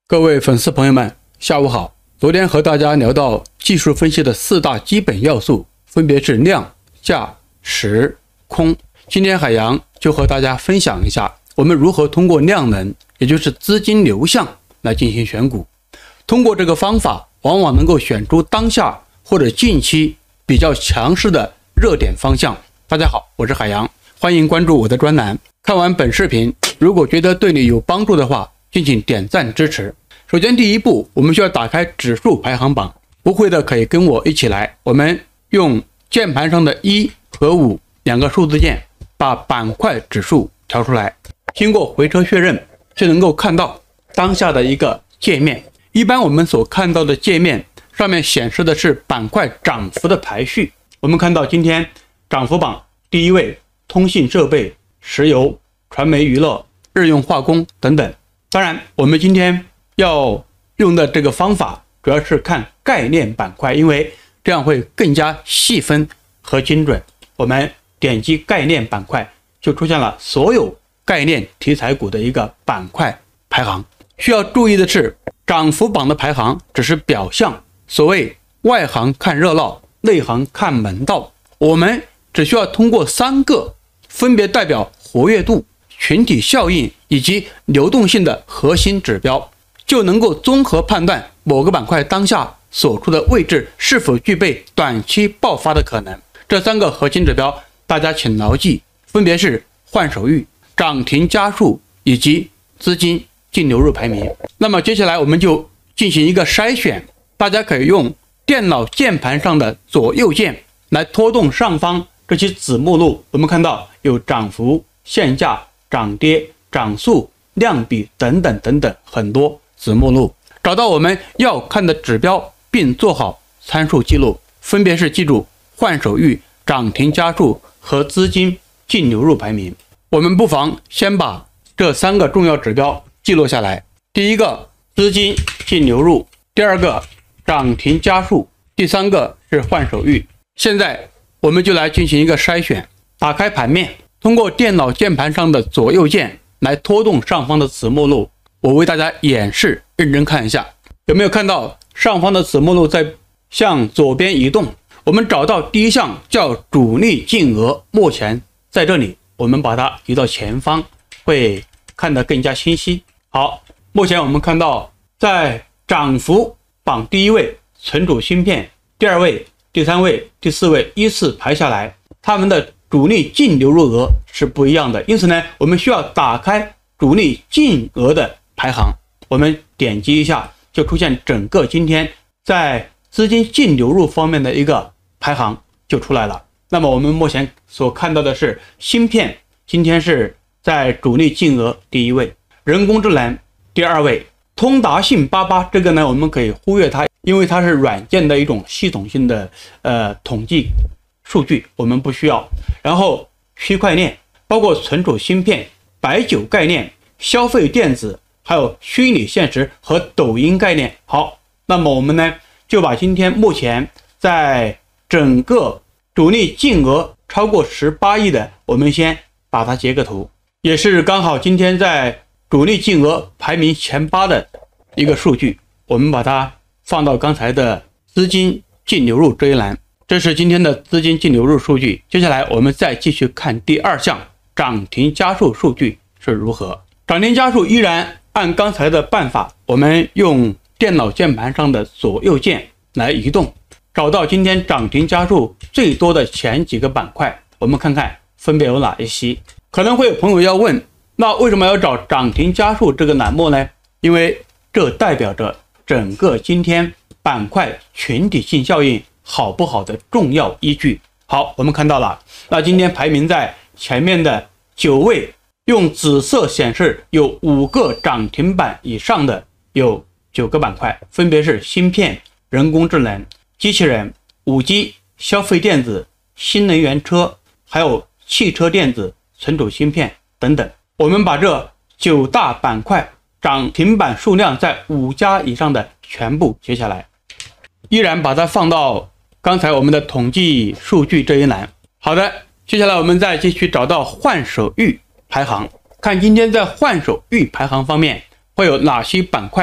各位粉丝朋友们，下午好。昨天和大家聊到技术分析的4大基本要素，分别是量、价、时、空。今天海洋就和大家分享一下，我们如何通过量能，也就是资金流向来进行选股。通过这个方法，往往能够选出当下或者近期比较强势的热点方向。大家好，我是海洋，欢迎关注我的专栏。看完本视频，如果觉得对你有帮助的话，敬请点赞支持。首先第一步，我们需要打开指数排行榜，不会的可以跟我一起来。我们用键盘上的1和5两个数字键，把板块指数调出来，经过回车确认，就能够看到当下的一个界面。一般我们所看到的界面上面显示的是板块涨幅的排序。我们看到今天涨幅榜第一位，通信设备、石油、传媒娱乐、日用化工等等。当然我们今天要用的这个方法主要是看概念板块，因为这样会更加细分和精准。我们点击概念板块，就出现了所有概念题材股的一个板块排行。需要注意的是，涨幅榜的排行只是表象，所谓外行看热闹，内行看门道。我们只需要通过3个分别代表活跃度、群体效应以及流动性的核心指标，就能够综合判断某个板块当下所处的位置是否具备短期爆发的可能。这3个核心指标大家请牢记，分别是换手率、涨停家数以及资金净流入排名。那么接下来我们就进行一个筛选，大家可以用电脑键盘上的左右键来拖动上方这些子目录。我们看到有涨幅、限价、涨跌、涨速、量比等等等等很多子目录，找到我们要看的指标并做好参数记录，分别是记住换手率、涨停家数和资金净流入排名。我们不妨先把这3个重要指标记录下来。第一个资金净流入，第2个涨停家数，第3个是换手率。现在我们就来进行一个筛选，打开盘面，通过电脑键盘上的左右键来拖动上方的子目录。我为大家演示，认真看一下，有没有看到上方的子目录在向左边移动？我们找到第一项叫主力净额，目前在这里，我们把它移到前方，会看得更加清晰。好，目前我们看到在涨幅榜第一位存储芯片，第2位、第3位、第4位依次排下来，他们的主力净流入额是不一样的，因此呢，我们需要打开主力净额的排行。我们点击一下，就出现整个今天在资金净流入方面的一个排行就出来了。那么我们目前所看到的是芯片今天是在主力净额第一位，人工智能第2位，通达信88这个呢我们可以忽略它，因为它是软件的一种系统性的统计数据，我们不需要。然后区块链包括存储芯片、白酒概念、消费电子，还有虚拟现实和抖音概念。好，那么我们呢就把今天目前在整个主力净额超过18亿的，我们先把它截个图，也是刚好今天在主力净额排名前8的一个数据，我们把它放到刚才的资金净流入这一栏。这是今天的资金净流入数据。接下来我们再继续看第2项涨停家数数据是如何。涨停家数依然按刚才的办法，我们用电脑键盘上的左右键来移动，找到今天涨停家数最多的前几个板块，我们看看分别有哪一些。可能会有朋友要问，那为什么要找涨停家数这个栏目呢？因为这代表着整个今天板块群体性效应好不好的重要依据。好，我们看到了，那今天排名在前面的9位，用紫色显示有5个涨停板以上的有9个板块，分别是芯片、人工智能、机器人、5G、消费电子、新能源车，还有汽车电子、存储芯片等等。我们把这9大板块涨停板数量在5家以上的全部截下来，依然把它放到刚才我们的统计数据这一栏。好的，接下来我们再继续找到换手率排行，看今天在换手率排行方面会有哪些板块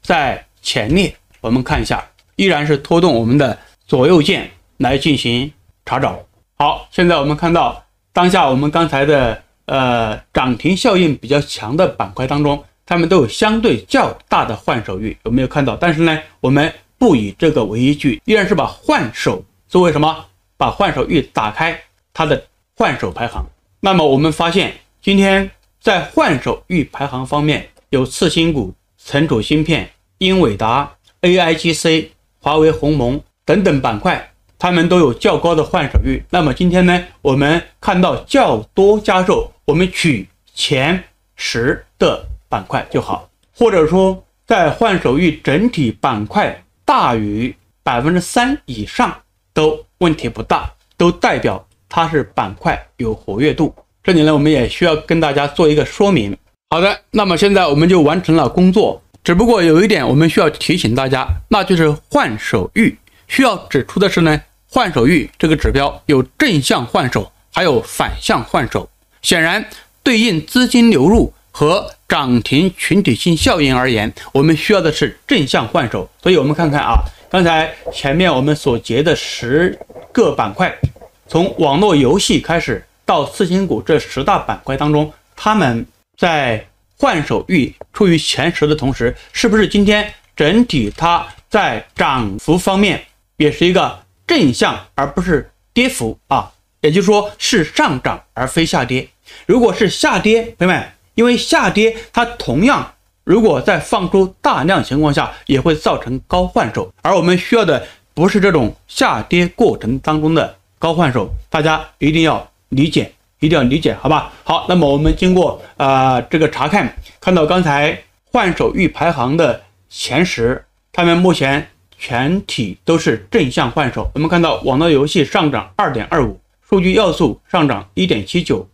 在前列，我们看一下，依然是拖动我们的左右键来进行查找。好，现在我们看到当下我们刚才的涨停效应比较强的板块当中，它们都有相对较大的换手域，有没有看到？但是呢，我们不以这个为依据，依然是把换手作为什么？把换手域打开它的换手排行。那么我们发现今天在换手域排行方面，有次新股、存储芯片、英伟达、AIGC、华为鸿蒙等等板块，它们都有较高的换手域。那么今天呢，我们看到较多家数，我们取前10的板块就好，或者说在换手域整体板块大于3%以上都问题不大，都代表它是板块有活跃度。这里呢，我们也需要跟大家做一个说明。好的，那么现在我们就完成了工作，只不过有一点我们需要提醒大家，那就是换手域。需要指出的是呢，换手域这个指标有正向换手，还有反向换手。显然，对应资金流入和涨停群体性效应而言，我们需要的是正向换手。所以我们看看啊，刚才前面我们所截的10个板块，从网络游戏开始到次新股这10大板块当中，他们在换手域处于前10的同时，是不是今天整体它在涨幅方面也是一个正向而不是跌幅啊？也就是说是上涨而非下跌。如果是下跌，朋友们，因为下跌它同样如果在放出大量情况下也会造成高换手，而我们需要的不是这种下跌过程当中的高换手，大家一定要理解，好吧？好，那么我们经过这个查看，看到刚才换手域排行的前10，他们目前全体都是正向换手。我们看到网络游戏上涨 2.25， 数据要素上涨 1.79，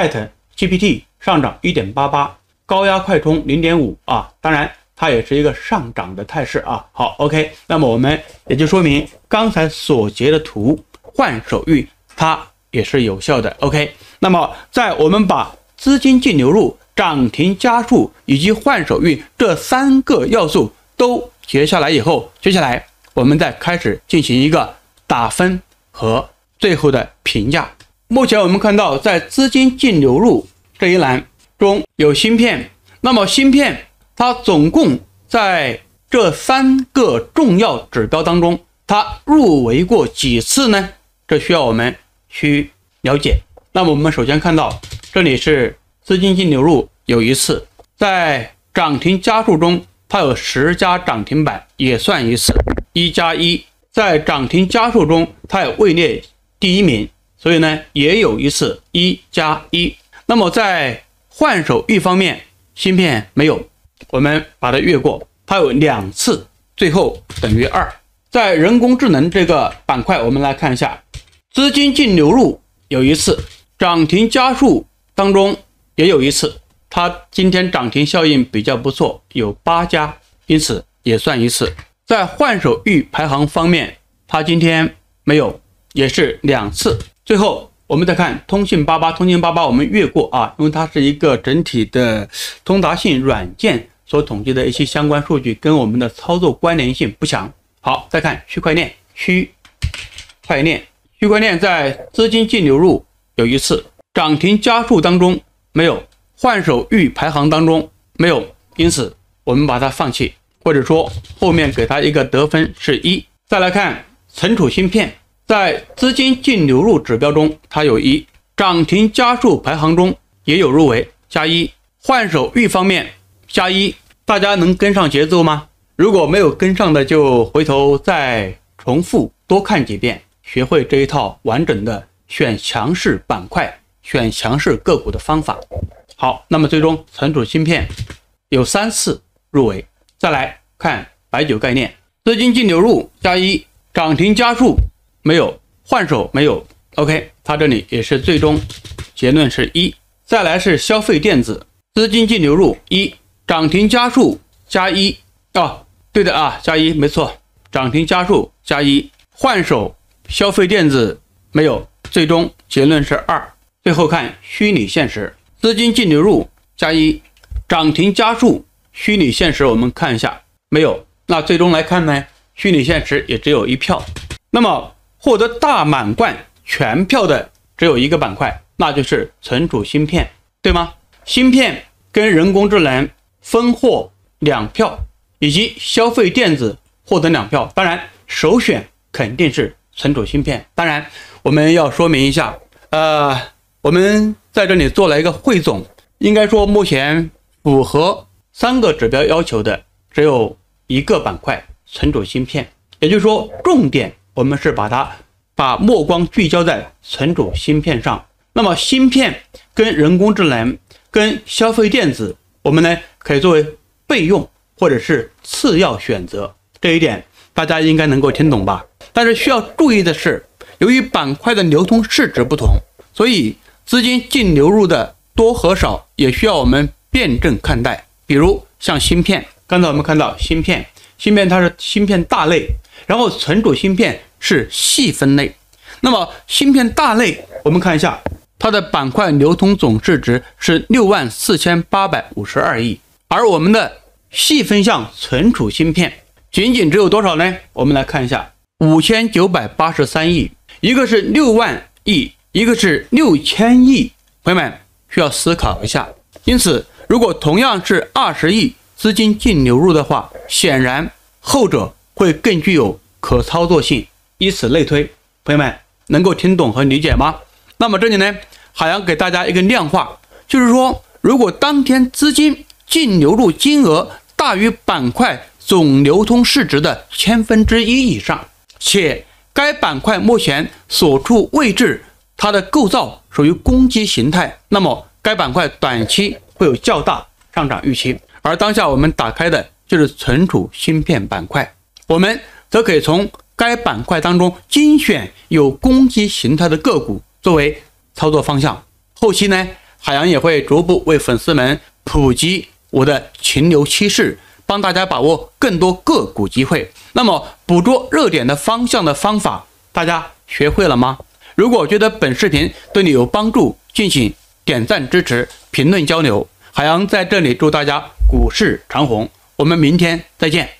ChatGPT 上涨 1.88， 高压快充 0.5 啊，当然它也是一个上涨的态势啊。好 ，OK， 那么我们也就说明刚才所截的图换手域它也是有效的。OK， 那么在我们把资金净流入、涨停家数以及换手域这3个要素都截下来以后，接下来我们再开始进行一个打分和最后的评价。目前我们看到在资金净流入这一栏中有芯片，那么芯片它总共在这3个重要指标当中，它入围过几次呢？这需要我们去了解。那么我们首先看到这里是资金净流入有1次，在涨停家数中它有10家涨停板，也算1次，1+1，在涨停家数中它也位列第1名，所以呢也有1次1+1。那么在换手域方面，芯片没有，我们把它越过，它有2次，最后等于2。在人工智能这个板块，我们来看一下，资金净流入有1次，涨停家数当中也有1次，它今天涨停效应比较不错，有8家，因此也算1次。在换手域排行方面，它今天没有，也是2次。最后我们再看通信88，我们越过啊，因为它是一个整体的通达信软件所统计的一些相关数据，跟我们的操作关联性不强。好，再看区块链，区块链在资金净流入有1次，涨停家数当中没有，换手域排行当中没有，因此我们把它放弃，或者说后面给它一个得分是1。再来看存储芯片，在资金净流入指标中它有1，涨停家数排行中也有入围+1，换手域方面+1。大家能跟上节奏吗？如果没有跟上的，就回头再重复多看几遍，学会这一套完整的选强势板块、选强势个股的方法。好，那么最终存储芯片有3次入围。再来看白酒概念，资金净流入+1，涨停家数没有，换手没有。OK， 它这里也是最终结论是1。再来是消费电子，资金净流入1，涨停家数+1。对的啊，+1，没错，涨停家数+1，换手消费电子没有，最终结论是2。最后看虚拟现实，资金净流入+1，涨停家数虚拟现实我们看一下没有。那最终来看呢，虚拟现实也只有1票。那么获得大满贯全票的只有一个板块，那就是存储芯片，对吗？芯片跟人工智能分获2票，以及消费电子获得2票。当然首选肯定是存储芯片。当然我们要说明一下，我们在这里做了一个汇总，应该说目前符合3个指标要求的只有一个板块，存储芯片。也就是说重点我们是把目光聚焦在存储芯片上。那么芯片跟人工智能跟消费电子，我们呢可以作为备用或者是次要选择，这一点大家应该能够听懂吧。但是需要注意的是，由于板块的流通市值不同，所以资金净流入的多和少也需要我们辩证看待。比如像芯片，刚才我们看到芯片它是芯片大类，然后存储芯片是细分类。那么芯片大类我们看一下，它的板块流通总市值是64852亿，而我们的细分项存储芯片仅仅只有多少呢？我们来看一下，5983亿，一个是6万亿，一个是6000亿，朋友们需要思考一下。因此如果同样是20亿资金净流入的话，显然后者会更具有可操作性，以此类推。朋友们能够听懂和理解吗？那么这里呢，海洋给大家一个量化，就是说如果当天资金净流入金额大于板块总流通市值的1/1000以上，且该板块目前所处位置它的构造属于攻击形态，那么该板块短期会有较大上涨预期。而当下我们打开的就是存储芯片板块，我们则可以从该板块当中精选有攻击形态的个股作为操作方向。后期呢，海洋也会逐步为粉丝们普及我的禽流趋势，帮大家把握更多个股机会。那么捕捉热点的方向的方法大家学会了吗？如果觉得本视频对你有帮助，敬请点赞支持，评论交流。海洋在这里祝大家股市长红，我们明天再见。